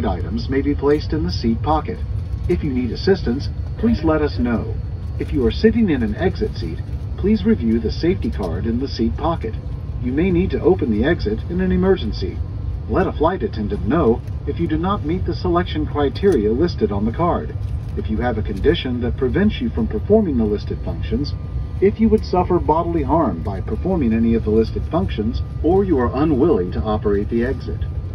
items may be placed in the seat pocket. If you need assistance, please let us know. If you are sitting in an exit seat, please review the safety card in the seat pocket. You may need to open the exit in an emergency. Let a flight attendant know if you do not meet the selection criteria listed on the card. If you have a condition that prevents you from performing the listed functions, if you would suffer bodily harm by performing any of the listed functions, or you are unwilling to operate the exit.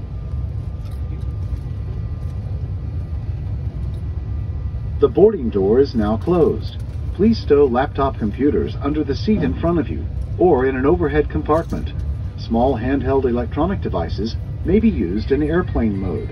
The boarding door is now closed. Please stow laptop computers under the seat in front of you or in an overhead compartment. Small handheld electronic devices may be used in airplane mode.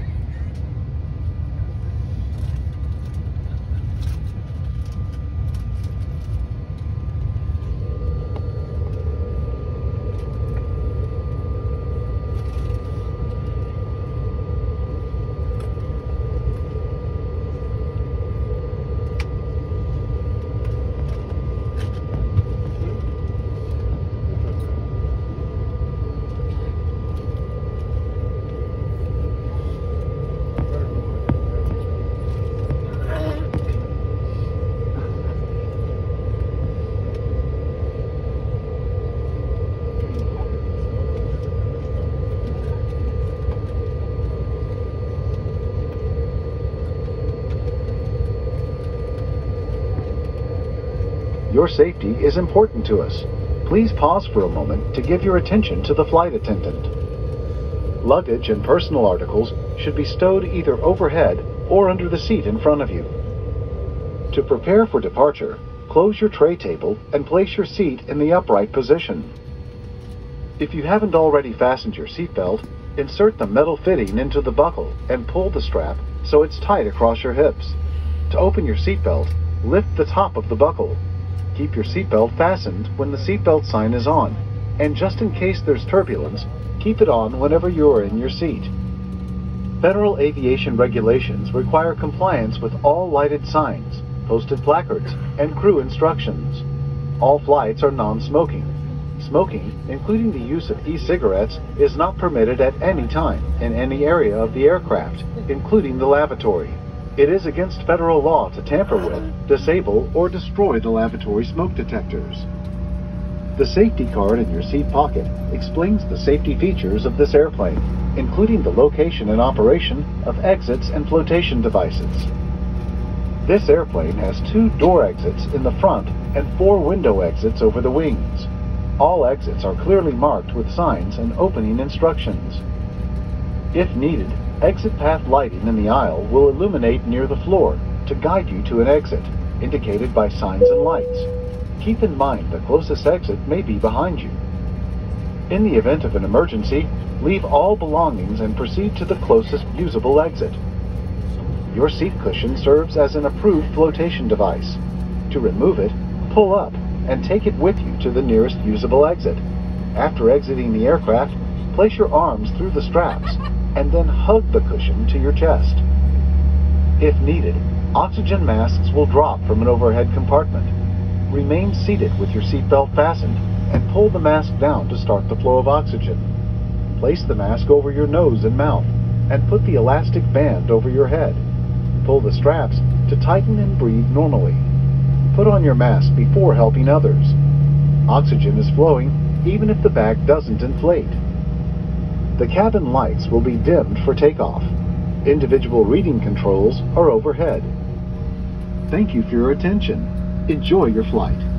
Your safety is important to us. Please pause for a moment to give your attention to the flight attendant. Luggage and personal articles should be stowed either overhead or under the seat in front of you. To prepare for departure, close your tray table and place your seat in the upright position. If you haven't already fastened your seatbelt, insert the metal fitting into the buckle and pull the strap so it's tight across your hips. To open your seatbelt, lift the top of the buckle. Keep your seatbelt fastened when the seatbelt sign is on, and just in case there's turbulence, keep it on whenever you are in your seat. Federal aviation regulations require compliance with all lighted signs, posted placards, and crew instructions. All flights are non-smoking. Smoking, including the use of e-cigarettes, is not permitted at any time in any area of the aircraft, including the lavatory. It is against federal law to tamper with, disable, or destroy the lavatory smoke detectors. The safety card in your seat pocket explains the safety features of this airplane, including the location and operation of exits and flotation devices. This airplane has 2 door exits in the front and 4 window exits over the wings. All exits are clearly marked with signs and opening instructions. If needed, exit path lighting in the aisle will illuminate near the floor to guide you to an exit, indicated by signs and lights. Keep in mind the closest exit may be behind you. In the event of an emergency, leave all belongings and proceed to the closest usable exit. Your seat cushion serves as an approved flotation device. To remove it, pull up and take it with you to the nearest usable exit. After exiting the aircraft, place your arms through the straps and then hug the cushion to your chest. If needed, oxygen masks will drop from an overhead compartment. Remain seated with your seatbelt fastened and pull the mask down to start the flow of oxygen. Place the mask over your nose and mouth and put the elastic band over your head. Pull the straps to tighten and breathe normally. Put on your mask before helping others. Oxygen is flowing even if the bag doesn't inflate. The cabin lights will be dimmed for takeoff. Individual reading controls are overhead. Thank you for your attention. Enjoy your flight.